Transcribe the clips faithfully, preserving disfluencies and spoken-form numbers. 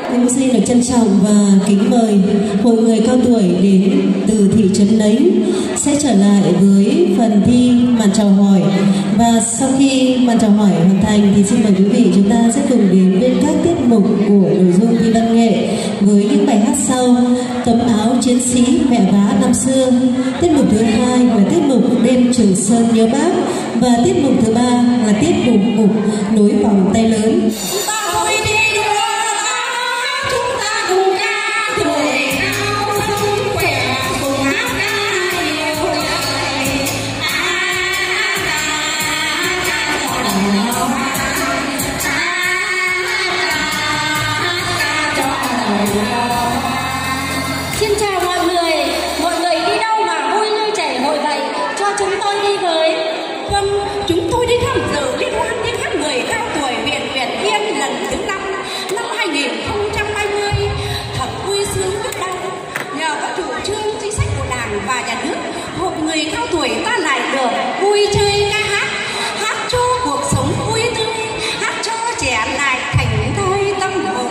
Em xin được trân trọng và kính mời hội người cao tuổi đến từ thị trấn Nánh sẽ trở lại với phần thi màn chào hỏi. Và sau khi màn chào hỏi hoàn thành thì xin mời quý vị chúng ta sẽ cùng đến với các tiết mục của nội dung thi văn nghệ với những bài hát sau: Tấm áo chiến sĩ mẹ vá năm xưa, tiết mục thứ hai là tiết mục Đêm Trường Sơn nhớ Bác, và tiết mục thứ ba là tiết mục mục Nối vòng tay lớn. Xin chào mọi người, mọi người đi đâu mà vui như trẻ hội vậy, cho chúng tôi đi với. Vâng, chúng tôi đi tham dự liên hoan đi hát người cao tuổi huyện Việt Yên lần thứ năm năm hai nghìn không trăm hai mươi. Thật vui sướng biết bao, nhờ có chủ trương chính sách của Đảng và Nhà nước, hội người cao tuổi ta lại được vui chơi ca hát, hát cho cuộc sống vui tươi, hát cho trẻ lại thành thơi tâm hồn.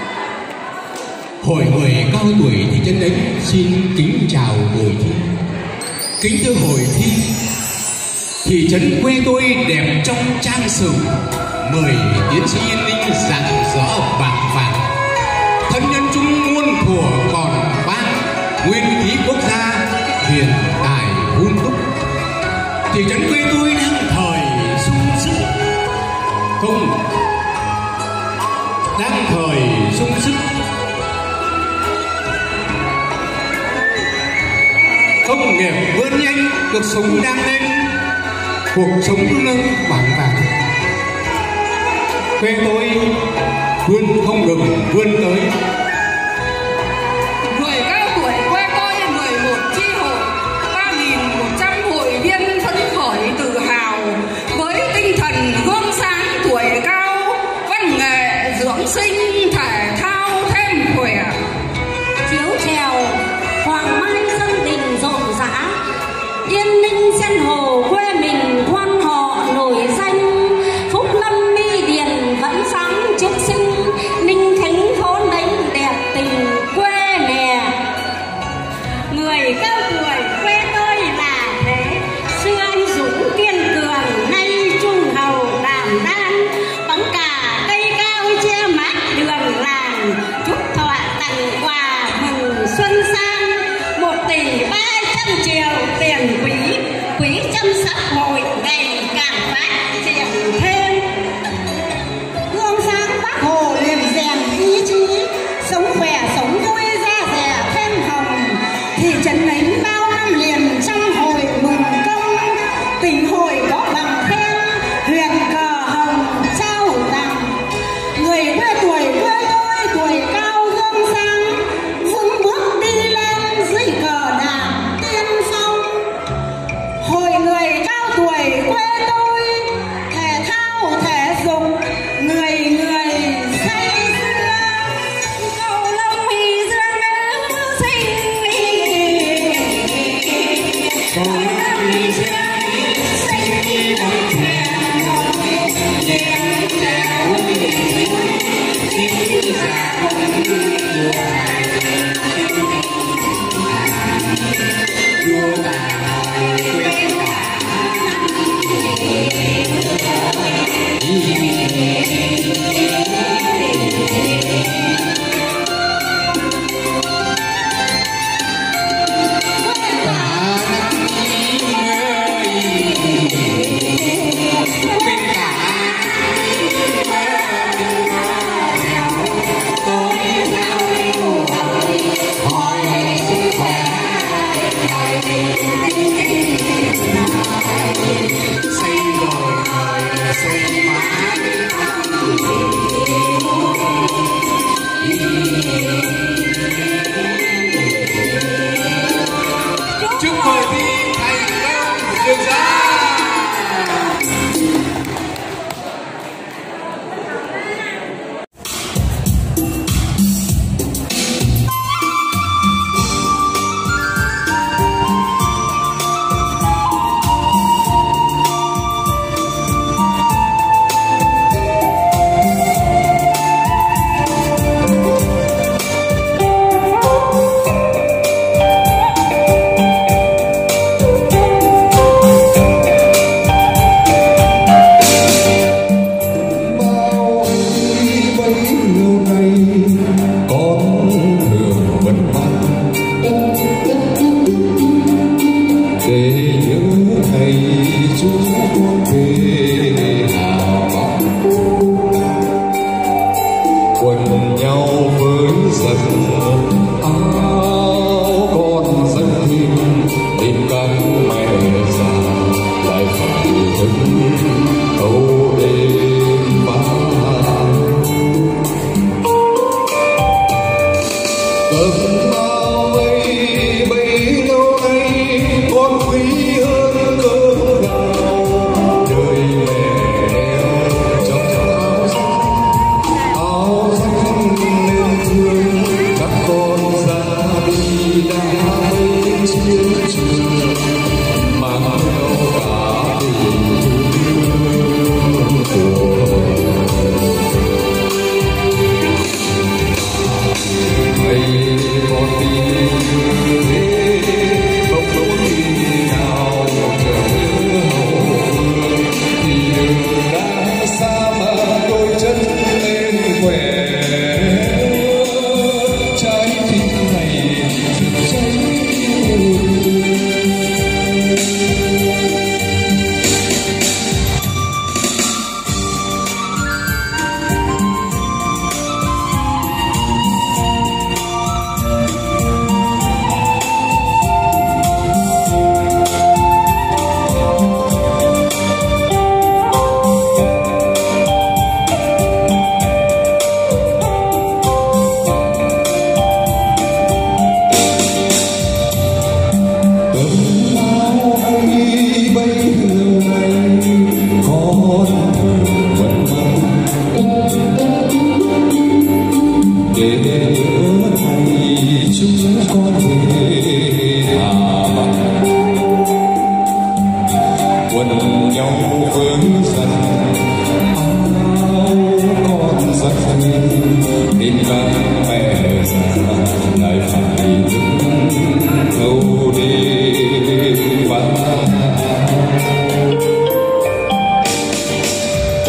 Hội người cao tuổi thị trấn Nánh xin kính chào người thi. Kính thưa hội thi, thị trấn quê tôi đẹp trong trang sử, mười tiến sĩ yên ninh rạng rỡ bạc vàng, thân nhân chúng muôn thuở còn ban, nguyên khí quốc gia hiện tài hun túc. Thị trấn quê tôi đang thời sung sức, không đang thời sung sức công nghiệp vươn nhanh, cuộc sống đang lên, cuộc sống lớn bảng vàng. Quê tôi vươn không ngừng vươn tới. Người cao tuổi quê tôi mười một chi hội, ba nghìn một trăm hội viên phấn khởi tự hào với tinh thần gương sáng tuổi cao, văn nghệ dưỡng sinh, thể thao thêm khỏe. Chiếu trèo Hoàng Mai sân đình rộn rã, Yên Ninh sen hồ quê mình quan họ nổi danh, Phúc Lâm Mi Điền vẫn sáng trước sinh, Ninh Khánh phố đánh để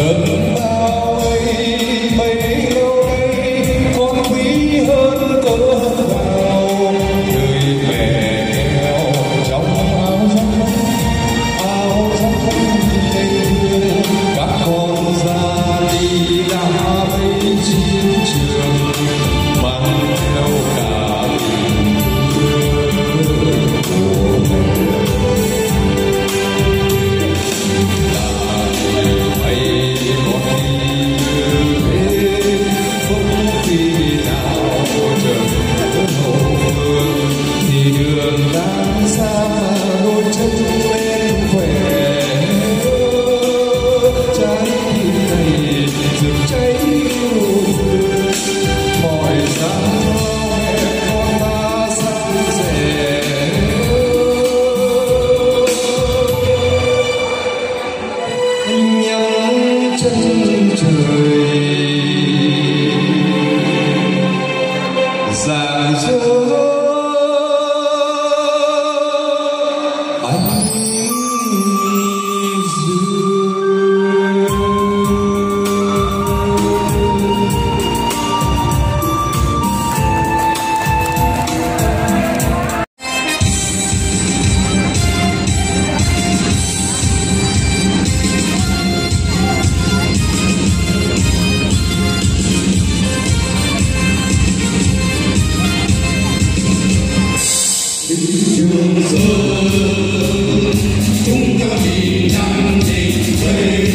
Gần bao ấy bấy lâu nay con quý hơn cỡ vào người mẹ nghèo trong áo rách áo rách tình thương các con ra đi đã mấy chiến trường mang theo cả tình thương của mẹ. Đường đang xa đôi chân lên khỏe trái tim này rực cháy mọi giá hẹn con ta sẵn sẻ nhắm chân trời rạng rỡ. Trường Sơn chúng ta vì đang tình quê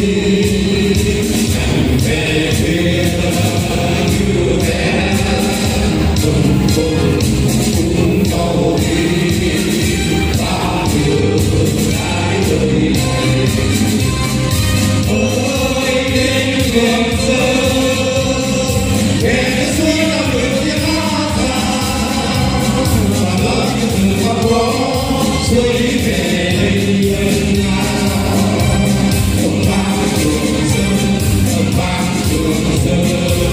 về quê như bé cùng cùng cùng nhau đi bao nhiêu cái đời ơi đến Trường Sơn về suối năm mươi tiếng hát và lớp những con phố xuôi về đây ông mang Trường Sơn ông mang Trường Sơn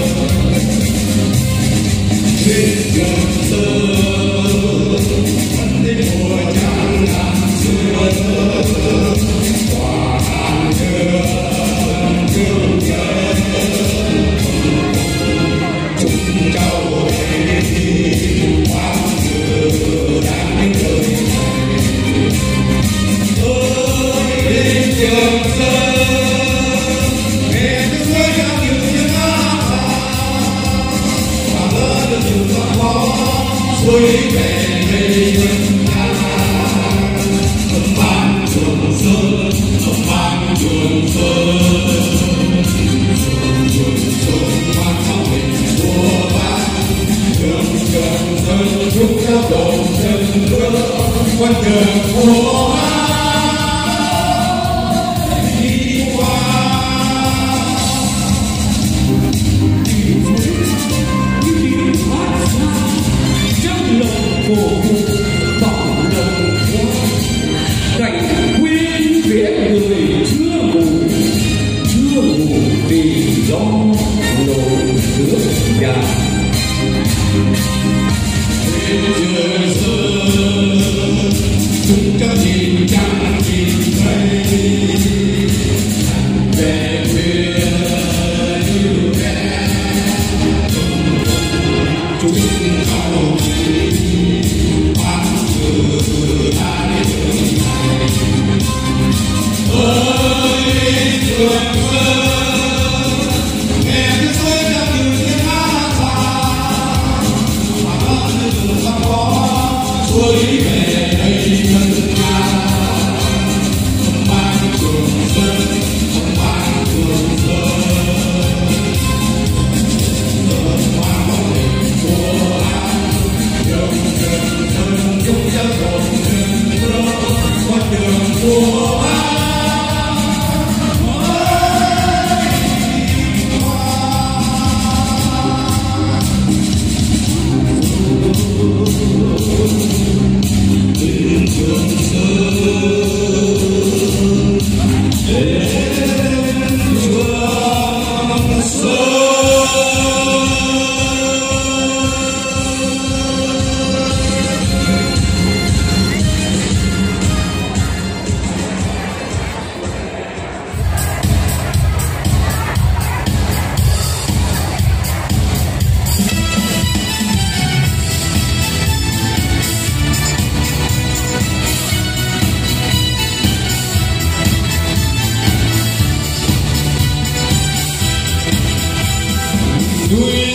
trên Trường Sơn vẫn đến mùa trăng ngàn xưa quả hàng thơ thương nhớ chúng cháu đi bao giờ đang đời ơi đến Trường Sơn nghe tiếng suối trong nhiều tiếng hát và lỡ được nhiều con phố xuôi về đây dân ta ông mang Trường Sơn ông mang Trường Sơn Trường Sơn mang theo mình của bác Trường Trường Sơn chúc các độ chân bước con đường của đi qua đi thoát ra trong lòng cổ bảo lòng cảnh quyến viễn người chưa ngủ chưa ngủ vì gió nổi nước nhà. Trường Sơn chúng ta nhìn trăng nhìn mây về quê như bé chúng ta đồng chí mang từ hai đường này ơi Trường Sơn nghe tiếng suối trong nhiều tiếng hát xuôi về đây dân ta ông mang Trường Sơn ông mang Trường Sơn ông mang bóng hình của anh đường Trường Sơn chúng ta cùng đường con đường của anh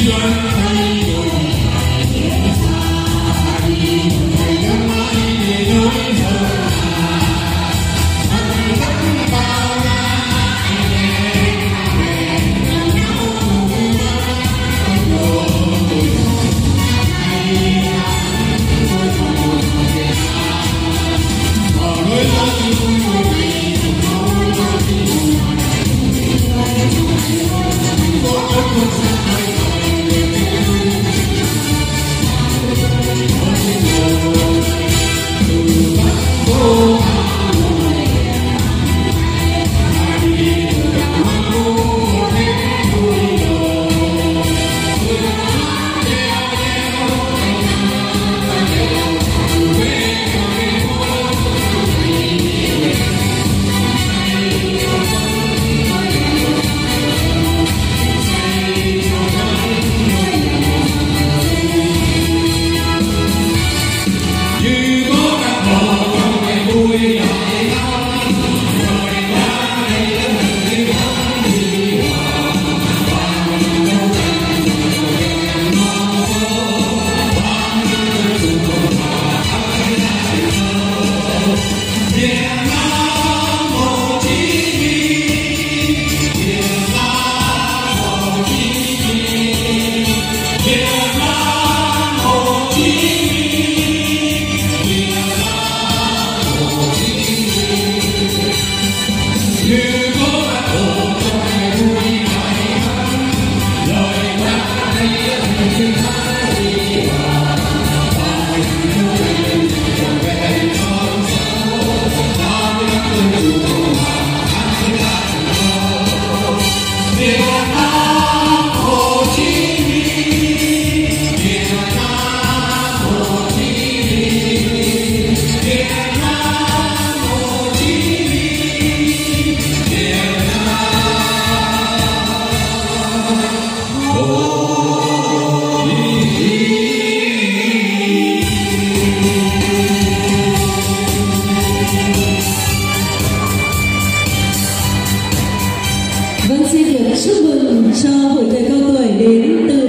Vâng, xin được chúc mừng cho hội thầy cao tuổi đến từ